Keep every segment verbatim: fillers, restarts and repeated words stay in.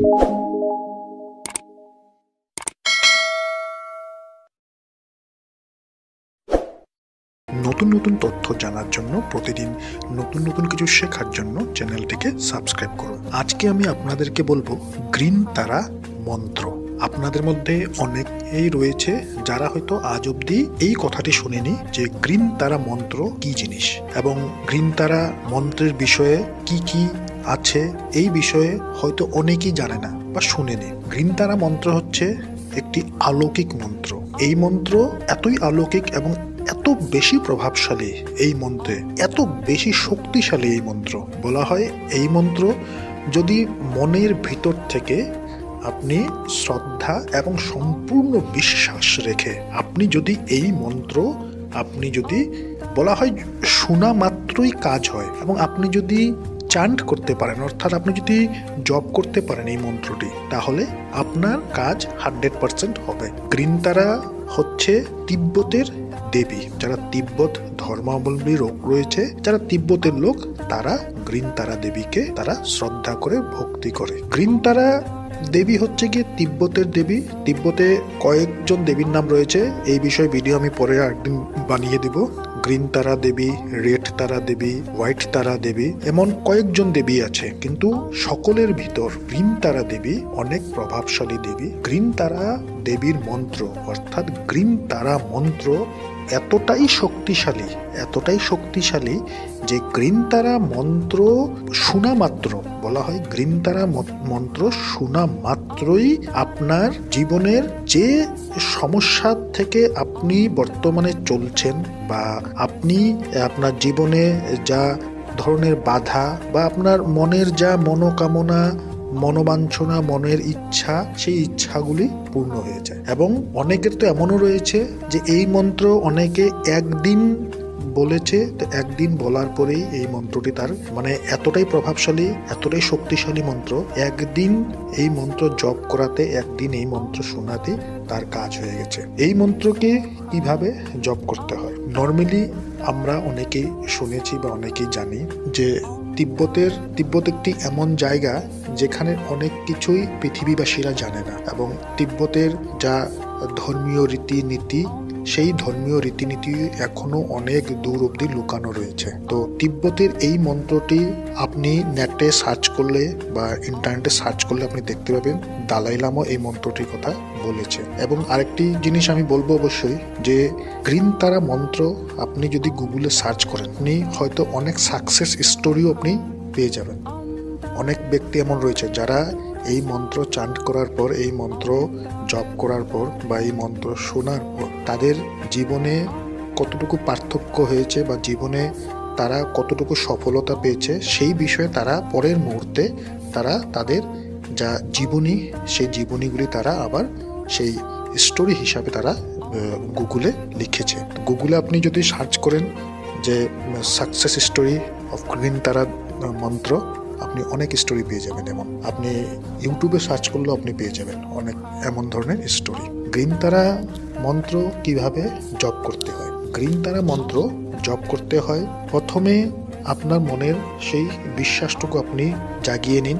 নতুন নতুন তথ্য জানার জন্য, প্রতিদিন নতুন নতুন কিছু শেখার জন্য চ্যানেলটিকে সাবস্ক্রাইব করুন। আজকে আমি আপনাদেরকে বলবো গ্রিন তারা মন্ত্র। আপনাদের মধ্যে অনেকেই রয়েছে যারা হয়তো আজ অব্দি এই কথাটি শুনেনি যে গ্রিন তারা মন্ত্র কি জিনিস এবং গ্রিন তারা মন্ত্রের বিষয়ে কি কি আছে, এই বিষয়ে হয়তো অনেকেই জানে না বা শুনেনি। গ্রিন তারা মন্ত্র হচ্ছে একটি অলৌকিক মন্ত্র। এই মন্ত্র এতই অলৌকিক এবং এত বেশি প্রভাবশালী এই মন্ত্রে, এত বেশি শক্তিশালী এই মন্ত্র। বলা হয় এই মন্ত্র যদি মনের ভিতর থেকে আপনি শ্রদ্ধা এবং সম্পূর্ণ বিশ্বাস রেখে আপনি যদি এই মন্ত্র আপনি যদি বলা হয় শোনা মাত্রই কাজ হয়, এবং আপনি যদি চান্ট করতে পারেন, অর্থাৎ আপনি যদি জপ করতে পারেন এই মন্ত্রটি, তাহলে আপনার কাজ হান্ড্রেড পার্সেন্ট হবে। গ্রিন তারা হচ্ছে তিব্বতের দেবী। যারা তিব্বত ধর্মাবলম্বী লোক রয়েছে, যারা তিব্বতের লোক, তারা গ্রিন তারা দেবীকে তারা শ্রদ্ধা করে ভক্তি করে। গ্রিন তারা দেবী হচ্ছে গিয়ে তিব্বতের দেবী। তিব্বতে কয়েকজন দেবীর নাম রয়েছে, এই বিষয়ে ভিডিও আমি পরে একদিন বানিয়ে দিব। গ্রিন তারা দেবী, রেড তারা দেবী, হোয়াইট তারা দেবী, এমন কয়েকজন দেবী আছে, কিন্তু সকলের ভিতর গ্রিন তারা দেবী অনেক প্রভাবশালী দেবী। গ্রিন তারা দেবীর মন্ত্র অর্থাৎ গ্রিন তারা মন্ত্র এতটাই শক্তিশালী, এতটাই শক্তিশালী যে গ্রিন তারা মন্ত্র শোনা মাত্র, বলা হয় গ্রিন তারা মন্ত্র শোনা মাত্রই আপনার জীবনের যে সমস্যা থেকে আপনি বর্তমানে চলছেন বা আপনি আপনার জীবনে যা ধরনের বাধা বা আপনার মনের যা মনোকামনা, মনোবাঞ্ছনা, মনের ইচ্ছা, সেই ইচ্ছাগুলি পূর্ণ হয়ে যায়। এবং অনেকের তো এমনও রয়েছে যে এই মন্ত্র অনেকে একদিন বলেছে, তো একদিন বলার পরেই এই মন্ত্রটি তার মানে এতটাই প্রভাবশালী, এতটাই শক্তিশালী মন্ত্র, একদিন এই মন্ত্র জপ করাতে, একদিন এই মন্ত্র শোনাতে তার কাজ হয়ে গেছে। এই মন্ত্রকে কিভাবে জপ করতে হয়? নর্মালি আমরা অনেকেই শুনেছি বা অনেকেই জানি যে তিব্বতের তিব্বত একটি এমন জায়গা যেখানে অনেক কিছুই পৃথিবীবাসীরা জানে না, এবং তিব্বতের যা ধর্মীয় রীতিনীতি, সেই ধর্মীয় রীতিনীতি এখনো অনেক দূর অব্দি লুকানো রয়েছে। তো তিব্বতের এই মন্ত্রটি আপনি নেটে সার্চ করলে বা ইন্টারনেটে সার্চ করলে আপনি দেখতে পাবেন দালাই লামা এই মন্ত্রটির কথা বলেছে। এবং আরেকটি জিনিস আমি বলবো অবশ্যই, যে গ্রিন তারা মন্ত্র আপনি যদি গুগলে সার্চ করেন, আপনি হয়তো অনেক সাকসেস স্টোরিও আপনি পেয়ে যাবেন। অনেক ব্যক্তি এমন রয়েছে যারা এই মন্ত্র চান্ট করার পর, এই মন্ত্র জপ করার পর বা এই মন্ত্র শোনার পর তাদের জীবনে কতটুকু পার্থক্য হয়েছে বা জীবনে তারা কতটুকু সফলতা পেয়েছে, সেই বিষয়ে তারা পরের মুহূর্তে তারা তাদের যা জীবনী, সেই জীবনীগুলি তারা আবার সেই স্টোরি হিসাবে তারা গুগলে লিখেছে। গুগলে আপনি যদি সার্চ করেন যে সাকসেস স্টোরি অফ গ্রিন তারা মন্ত্র, আপনি অনেক স্টোরি পেয়ে যাবেন। এবং আপনি ইউটিউবে সার্চ করলেও আপনি পেয়ে যাবেন অনেক এমন ধরনের স্টোরি। গ্রিন তারা মন্ত্র কিভাবে জপ করতে হয়? গ্রিন তারা মন্ত্র জপ করতে হয়, প্রথমে আপনার মনের সেই বিশ্বাসটুকু আপনি জাগিয়ে নিন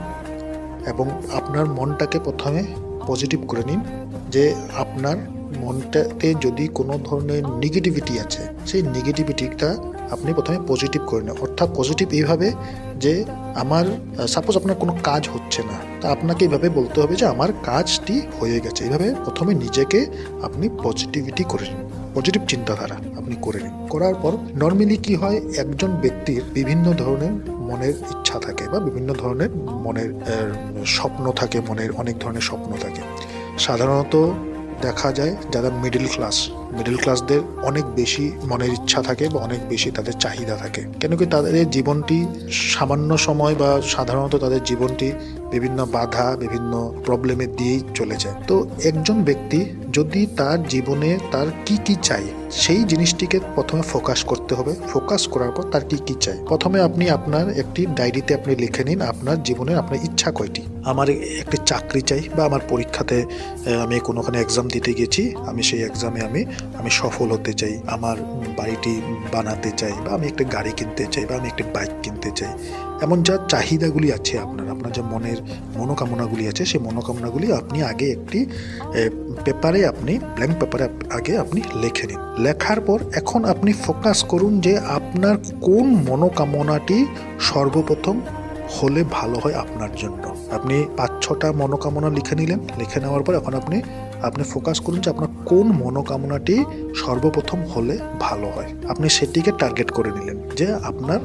এবং আপনার মনটাকে প্রথমে পজিটিভ করে নিন। যে আপনার মনটাতে যদি কোনো ধরনের নেগেটিভিটি আছে, সেই নেগেটিভিটিটা আপনি প্রথমে পজিটিভ করে নিন। অর্থাৎ পজিটিভ এইভাবে যে আমার সাপোজ আপনার কোনো কাজ হচ্ছে না, তা আপনাকে এইভাবে বলতে হবে যে আমার কাজটি হয়ে গেছে। এইভাবে প্রথমে নিজেকে আপনি পজিটিভিটি করে নিন, পজিটিভ চিন্তাধারা আপনি করে নিন। করার পর নর্মালি কি হয়, একজন ব্যক্তির বিভিন্ন ধরনের মনের ইচ্ছা থাকে বা বিভিন্ন ধরনের মনের স্বপ্ন থাকে, মনের অনেক ধরনের স্বপ্ন থাকে। সাধারণত দেখা যায় যারা মিডল ক্লাস, মিডল ক্লাসদের অনেক বেশি মনের ইচ্ছা থাকে বা অনেক বেশি তাদের চাহিদা থাকে, কেন কি তাদের জীবনটি সামান্য সময় বা সাধারণত তাদের জীবনটি বিভিন্ন বাধা, বিভিন্ন প্রবলেমের দিয়েই চলে যায়। তো একজন ব্যক্তি যদি তার জীবনে তার কি কি চাই, সেই জিনিসটিকে প্রথমে ফোকাস করতে হবে। ফোকাস করার পর তার কি কি চাই, প্রথমে আপনি আপনার একটি ডায়েরিতে আপনি লিখে নিন আপনার জীবনের আপনার ইচ্ছা কয়টি। আমার একটি চাকরি চাই, বা আমার পরীক্ষাতে আমি কোনোখানে এক্সাম দিতে গেছি, আমি সেই এক্সামে আমি আমি সফল হতে চাই, আমার বাড়িটি বানাতে চাই, বা আমি একটা গাড়ি কিনতে চাই, বা আমি একটা বাইক কিনতে চাই, এমন যা চাহিদাগুলি আছে আপনার আপনার যে মনের মনোকামনাগুলি আছে, সেই মনোকামনাগুলি আপনি আগে একটি পেপারে আপনি ব্ল্যাঙ্ক পেপারে আগে আপনি লিখে নিন। লেখার পর এখন আপনি ফোকাস করুন যে আপনার কোন মনোকামনাটি সর্বপ্রথম হলে ভালো হয় আপনার জন্য। আপনি পাঁচ ছটা মনোকামনা লিখে নিলেন। লিখে নেওয়ার পর এখন আপনি আপনি ফোকাস করুন যে আপনার কোন মনোকামনাটি সর্বপ্রথম হলে ভালো হয়। আপনি সেটিকে টার্গেট করে নিলেন যে আপনার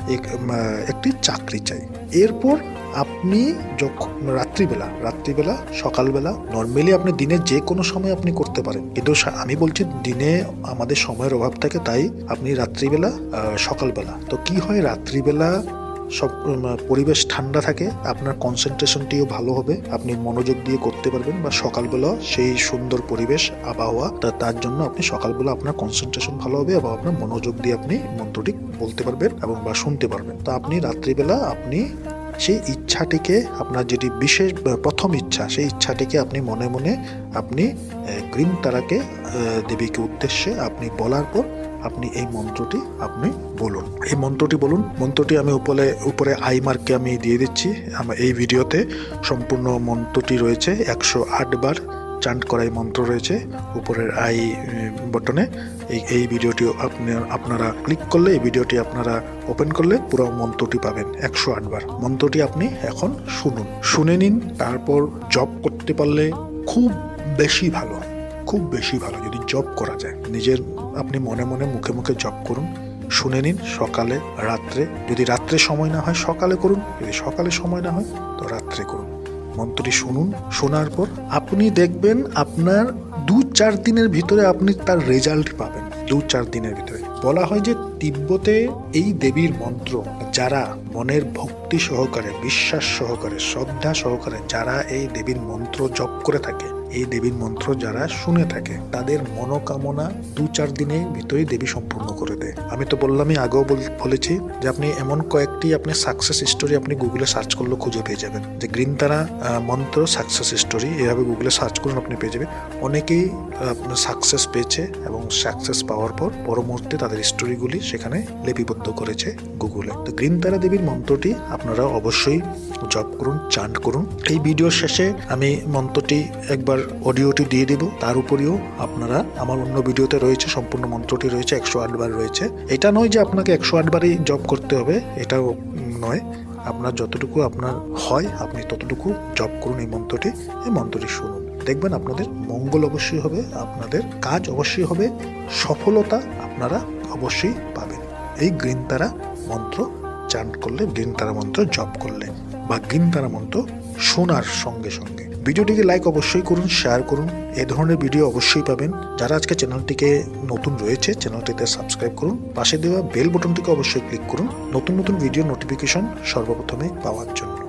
একটি চাকরি চাই। এরপর আপনি যখন রাত্রিবেলা রাত্রিবেলা সকালবেলা নর্মালি আপনি দিনে যে কোনো সময় আপনি করতে পারেন, কিন্তু আমি বলছি দিনে আমাদের সময়ের অভাব থাকে, তাই আপনি রাত্রিবেলা সকালবেলা। তো কি হয়, রাত্রিবেলা সব পরিবেশ ঠান্ডা থাকে, আপনার কনসেন্ট্রেশনটিও ভালো হবে, আপনি মনোযোগ দিয়ে করতে পারবেন। বা সকালবেলা সেই সুন্দর পরিবেশ আবহাওয়া, তার জন্য আপনি সকালবেলা আপনার কনসেন্ট্রেশন ভালো হবে এবং আপনার মনোযোগ দিয়ে আপনি মন্ত্রটি বলতে পারবেন এবং বা শুনতে পারবেন। তো আপনি রাত্রিবেলা আপনি সেই ইচ্ছাটিকে, আপনার যেটি বিশেষ প্রথম ইচ্ছা, সেই ইচ্ছাটিকে আপনি মনে মনে আপনি গ্রিন তারাকে দেবীকে উদ্দেশ্যে আপনি বলার পর আপনি এই মন্ত্রটি আপনি বলুন। এই মন্ত্রটি বলুন। মন্ত্রটি আমি উপরে উপরে আই মার্কে আমি দিয়ে দিচ্ছি। আমার এই ভিডিওতে সম্পূর্ণ মন্ত্রটি রয়েছে, একশো আট বার চান্ট করা এই মন্ত্র রয়েছে উপরের আই বটনে। এই এই ভিডিওটি আপনি আপনারা ক্লিক করলে, এই ভিডিওটি আপনারা ওপেন করলে পুরো মন্ত্রটি পাবেন একশো আট বার। মন্ত্রটি আপনি এখন শুনুন, শুনে নিন। তারপর জপ করতে পারলে খুব বেশি ভালো, খুব বেশি ভালো যদি জপ করা যায়। নিজের আপনি মনে মনে মুখে মুখে জপ করুন, শুনে নিন। সকালে রাত্রে, যদি রাত্রে সময় না হয় সকালে করুন, যদি সকালে সময় না হয় তো রাত্রে করুন। মন্ত্রটি শুনুন। শোনার পর আপনি দেখবেন আপনার দু চার দিনের ভিতরে আপনি তার রেজাল্ট পাবেন। দু চার দিনের ভিতরে বলা হয় যে তিব্বতে এই দেবীর মন্ত্র যারা মনের ভক্তি সহকারে, বিশ্বাস সহকারে, শ্রদ্ধা সহকারে যারা এই দেবীর মন্ত্র জপ করে থাকে, এই দেবীর মন্ত্র যারা শুনে থাকে, তাদের মনোকামনা দু চার দিনের ভিতরেই দেবী সম্পূর্ণ করে দেয়। আমি তো বললামই, আগেও বলেছি যে আপনি এমন কয়েকটি আপনি সাকসেস স্টোরি আপনি গুগলে সার্চ করলে খুঁজে পেয়ে যাবেন, যে গ্রিন তারা মন্ত্র সাকসেস স্টোরি, এভাবে গুগলে সার্চ করুন, আপনি পেয়ে যাবেন। অনেকেই সাকসেস পেয়েছে এবং সাকসেস পাওয়ার পর পরবর্তী তাদের স্টোরিগুলি সেখানে লিপিবদ্ধ করেছে গুগলে। তো গ্রিন তারা দেবীর মন্ত্রটি আপনারা অবশ্যই জপ করুন, চান্ট করুন। এই ভিডিওর শেষে আমি মন্ত্রটি একবার অডিওটি দিয়ে দেব। তার উপরেও আপনারা আমার অন্য ভিডিওতে রয়েছে, সম্পূর্ণ মন্ত্রটি রয়েছে, একশো আট বার রয়েছে। এটা নয় যে আপনাকে একশো আট বারই জপ করতে হবে, এটাও নয়। আপনার যতটুকু আপনার হয় আপনি ততটুকু জপ করুন এই মন্ত্রটি। এই মন্ত্রটি শুনুন, দেখবেন আপনাদের মঙ্গল অবশ্যই হবে, আপনাদের কাজ অবশ্যই হবে, সফলতা আপনারা অবশ্যই পাবেন এই গ্রিন তারা মন্ত্র চান্ট করলে, গ্রিন তারা মন্ত্র জপ করলে বা গ্রিন তারা মন্ত্র শোনার সঙ্গে সঙ্গে। ভিডিওটিকে লাইক অবশ্যই করুন, শেয়ার করুন। এই ধরনের ভিডিও অবশ্যই পাবেন। যারা আজকে চ্যানেলটিকে নতুন রয়েছে, চ্যানেলটিতে সাবস্ক্রাইব করুন, পাশে দেওয়া বেল বটনটিকে অবশ্যই ক্লিক করুন নতুন নতুন ভিডিও নোটিফিকেশন সর্বপ্রথমে পাওয়ার জন্য।